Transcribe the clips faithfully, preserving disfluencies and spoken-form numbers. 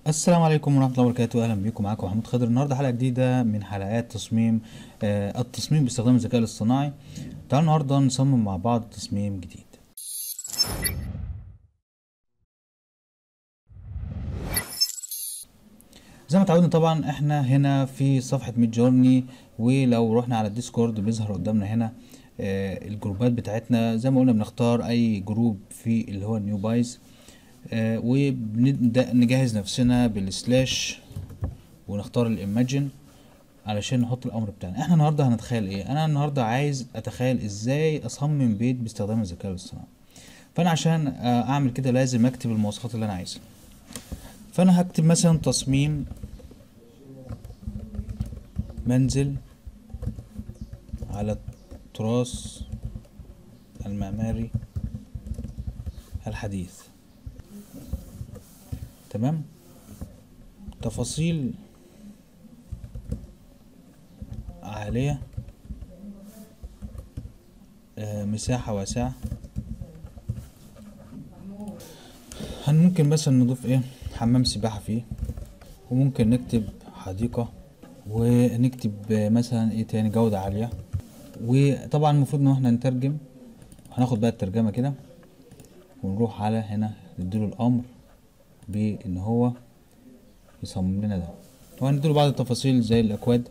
السلام عليكم ورحمة الله وبركاته. أهلا بيكم، معاكم محمود خضر. النهاردة حلقة جديدة من حلقات تصميم آه التصميم باستخدام الذكاء الاصطناعي. تعالوا النهاردة نصمم مع بعض تصميم جديد. زي ما اتعودنا طبعا احنا هنا في صفحة ميد جورني، ولو رحنا على الديسكورد بيظهر قدامنا هنا آه الجروبات بتاعتنا. زي ما قلنا بنختار اي جروب في اللي هو النيو بايز، آه وبنبدأ نجهز نفسنا بالسلاش ونختار الايماجن علشان نحط الامر بتاعنا. احنا النهارده هنتخيل ايه؟ انا النهارده عايز اتخيل ازاي اصمم بيت باستخدام الذكاء الاصطناعي. فانا عشان اعمل كده لازم اكتب المواصفات اللي انا عايزها. فانا هكتب مثلا تصميم منزل على التراث المعماري الحديث. تمام. تفاصيل عالية، آه مساحة واسعة. هن ممكن مثلا نضيف ايه؟ حمام سباحة فيه، وممكن نكتب حديقة، ونكتب آه مثلا ايه تاني؟ جودة عالية. وطبعا المفروض ان احنا نترجم. هناخد بقى الترجمة كده ونروح على هنا نديله الامر بان هو يصمم لنا ده، وهنديله بعض التفاصيل زي الاكواد،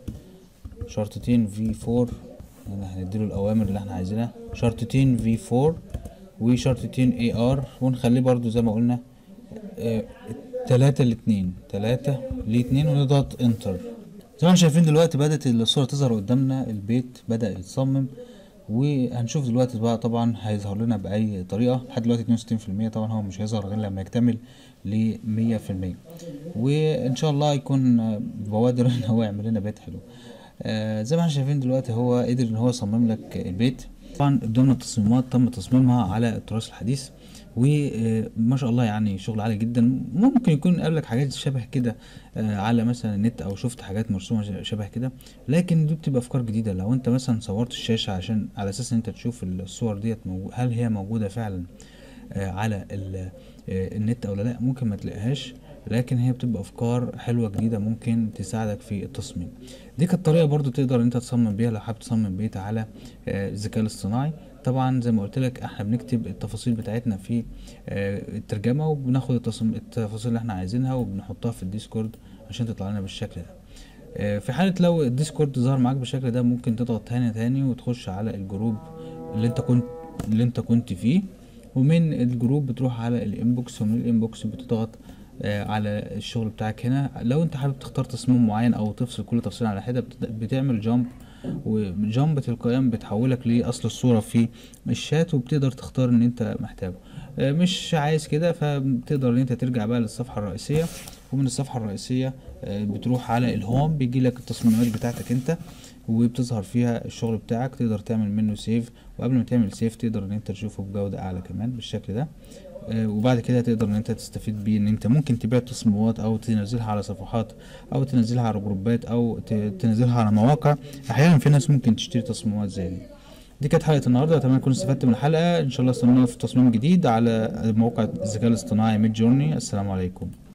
شرطتين في فور. هنا هنديله الاوامر اللي احنا عايزينها، شرطتين في فور وشرطتين اي ار، ونخليه برضو زي ما قلنا اه تلاتة لاتنين تلاتة لاتنين، ونضغط انتر. زي ما احنا شايفين دلوقتي بدأت الصورة تظهر قدامنا، البيت بدأ يتصمم. وهنشوف دلوقتي بقى طبعا هيظهر لنا بأي طريقة. لحد دلوقتي اتنين وستين في المية، طبعا هو مش هيظهر غير لما يكتمل ل مية في المية، وان شاء الله يكون بوادر ان هو يعمل لنا بيت حلو. آه زي ما احنا شايفين دلوقتي هو قدر ان هو يصمم لك البيت. طبعا قدامنا تصميمات تم تصميمها على التراث الحديث، وما شاء الله يعني شغل عالي جدا. ممكن يكون قابلك حاجات شبه كده آه على مثلا النت، او شفت حاجات مرسومه شبه كده، لكن دي بتبقى افكار جديده. لو انت مثلا صورت الشاشه عشان على اساس ان انت تشوف الصور ديت هل هي موجوده فعلا آه على آه النت او لا، ممكن ما تلاقيهاش، لكن هي بتبقى افكار حلوه جديده ممكن تساعدك في التصميم. دي كانت طريقه برضو تقدر انت تصمم بيها لو حابب تصمم بيت على آه الذكاء الاصطناعي. طبعا زي ما قلت لك احنا بنكتب التفاصيل بتاعتنا في آه الترجمه، وبناخد التفاصيل اللي احنا عايزينها وبنحطها في الديسكورد عشان تطلع لنا بالشكل ده. آه في حاله لو الديسكورد ظهر معاك بالشكل ده، ممكن تضغط تاني تاني وتخش على الجروب اللي انت كنت اللي انت كنت فيه، ومن الجروب بتروح على الانبوكس، ومن الانبوكس بتضغط آه على الشغل بتاعك هنا. لو انت حابب تختار تصميم معين او تفصل كل تفصيل على حده، بتعمل جامب، وجامب تلقائيا بتحولك لاصل الصوره في الشات، وبتقدر تختار ان انت محتاجه. آه مش عايز كده، فبتقدر ان انت ترجع بقى للصفحه الرئيسيه، ومن الصفحه الرئيسيه آه بتروح على الهوم، بيجي لك التصميمات بتاعتك انت وبتظهر فيها الشغل بتاعك. تقدر تعمل منه سيف، وقبل ما تعمل سيف تقدر ان انت تشوفه بجودة اعلى كمان بالشكل ده. آه وبعد كده تقدر ان انت تستفيد بيه، ان انت ممكن تبيع تصميمات او تنزلها على صفحات، او تنزلها على جروبات، او تنزلها على مواقع. احيانا في ناس ممكن تشتري تصميمات زي دي. دي كانت حلقة النهاردة، اتمنى تكونوا استفدت من الحلقة. ان شاء الله استنونا في تصميم جديد على موقع الذكاء الاصطناعي ميد جورني. السلام عليكم.